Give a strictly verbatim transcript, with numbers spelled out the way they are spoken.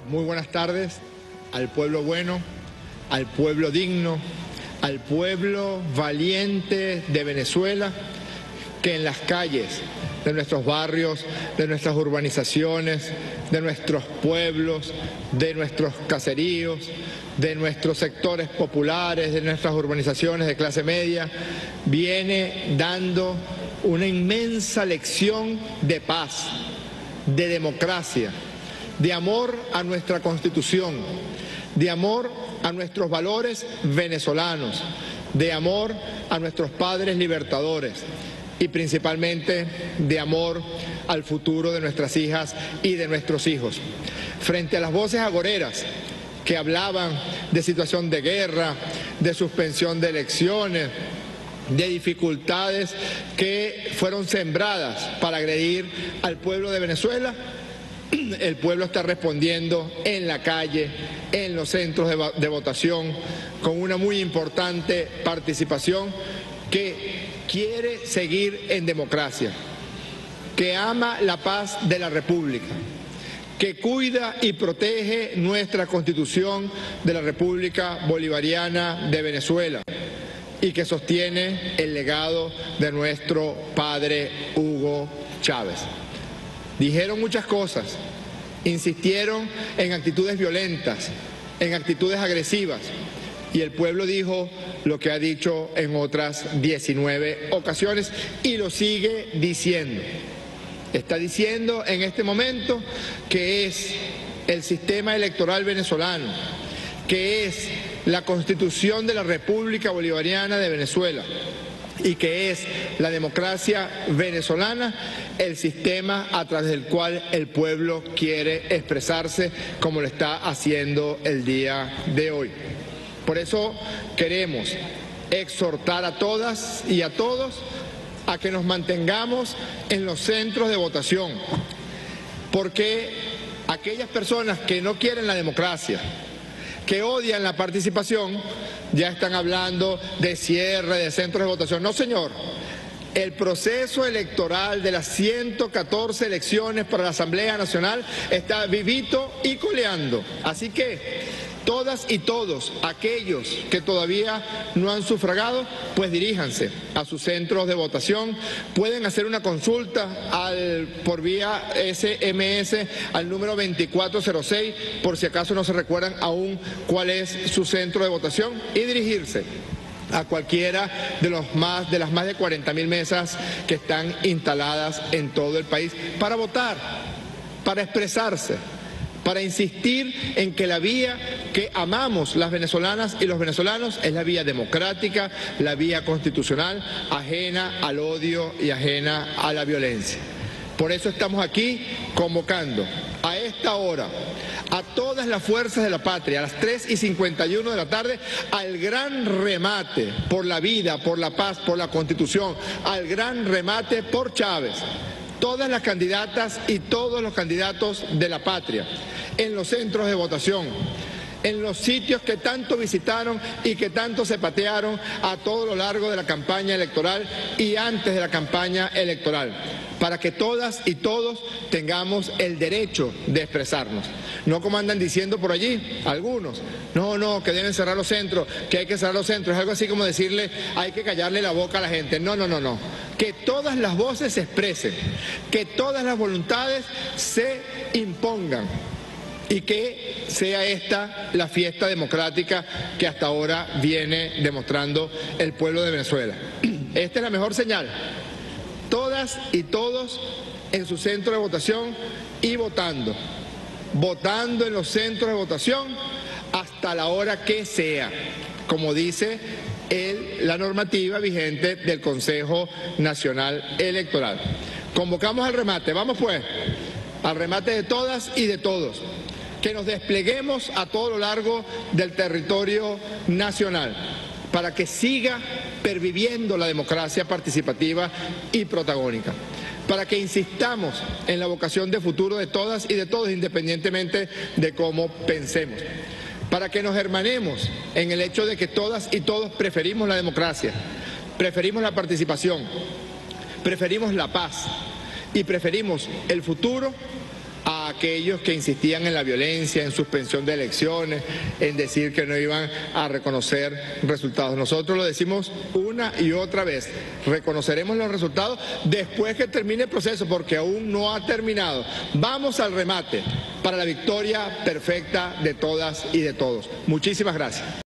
Muy buenas tardes al pueblo bueno, al pueblo digno, al pueblo valiente de Venezuela, que en las calles de nuestros barrios, de nuestras urbanizaciones, de nuestros pueblos, de nuestros caseríos, de nuestros sectores populares, de nuestras urbanizaciones de clase media, viene dando una inmensa lección de paz, de democracia, de amor a nuestra Constitución, de amor a nuestros valores venezolanos, de amor a nuestros padres libertadores y principalmente de amor al futuro de nuestras hijas y de nuestros hijos. Frente a las voces agoreras que hablaban de situación de guerra, de suspensión de elecciones, de dificultades que fueron sembradas para agredir al pueblo de Venezuela, el pueblo está respondiendo en la calle, en los centros de, de votación, con una muy importante participación que quiere seguir en democracia, que ama la paz de la República, que cuida y protege nuestra Constitución de la República Bolivariana de Venezuela y que sostiene el legado de nuestro padre Hugo Chávez. Dijeron muchas cosas, insistieron en actitudes violentas, en actitudes agresivas, y el pueblo dijo lo que ha dicho en otras diecinueve ocasiones y lo sigue diciendo. Está diciendo en este momento que es el sistema electoral venezolano, que es la Constitución de la República Bolivariana de Venezuela y que es la democracia venezolana el sistema a través del cual el pueblo quiere expresarse como lo está haciendo el día de hoy. Por eso queremos exhortar a todas y a todos a que nos mantengamos en los centros de votación, porque aquellas personas que no quieren la democracia, que odian la participación, ya están hablando de cierre de centros de votación. No, señor. El proceso electoral de las ciento catorce elecciones para la Asamblea Nacional está vivito y coleando. Así que todas y todos aquellos que todavía no han sufragado, pues diríjanse a sus centros de votación. Pueden hacer una consulta al, por vía ese eme ese al número veinticuatro cero seis, por si acaso no se recuerdan aún cuál es su centro de votación, y dirigirse a cualquiera de, los más, de las más de cuarenta mil mesas que están instaladas en todo el país para votar, para expresarse, para insistir en que la vía que amamos las venezolanas y los venezolanos es la vía democrática, la vía constitucional, ajena al odio y ajena a la violencia. Por eso estamos aquí convocando a esta hora a todas las fuerzas de la patria, a las tres y cincuenta y uno de la tarde, al gran remate por la vida, por la paz, por la Constitución, al gran remate por Chávez. Todas las candidatas y todos los candidatos de la patria, en los centros de votación, en los sitios que tanto visitaron y que tanto se patearon a todo lo largo de la campaña electoral y antes de la campaña electoral, para que todas y todos tengamos el derecho de expresarnos. No como andan diciendo por allí algunos, no, no, que deben cerrar los centros, que hay que cerrar los centros, es algo así como decirle hay que callarle la boca a la gente. No, no, no, no, que todas las voces se expresen, que todas las voluntades se impongan y que sea esta la fiesta democrática que hasta ahora viene demostrando el pueblo de Venezuela. Esta es la mejor señal. Todas y todos en su centro de votación y votando, votando en los centros de votación hasta la hora que sea, como dice el, la normativa vigente del Consejo Nacional Electoral. Convocamos al remate, vamos pues, al remate de todas y de todos, que nos despleguemos a todo lo largo del territorio nacional para que siga perviviendo la democracia participativa y protagónica, para que insistamos en la vocación de futuro de todas y de todos, independientemente de cómo pensemos, para que nos hermanemos en el hecho de que todas y todos preferimos la democracia, preferimos la participación, preferimos la paz y preferimos el futuro a aquellos que insistían en la violencia, en suspensión de elecciones, en decir que no iban a reconocer resultados. Nosotros lo decimos una y otra vez, reconoceremos los resultados después que termine el proceso, porque aún no ha terminado. Vamos al remate para la victoria perfecta de todas y de todos. Muchísimas gracias.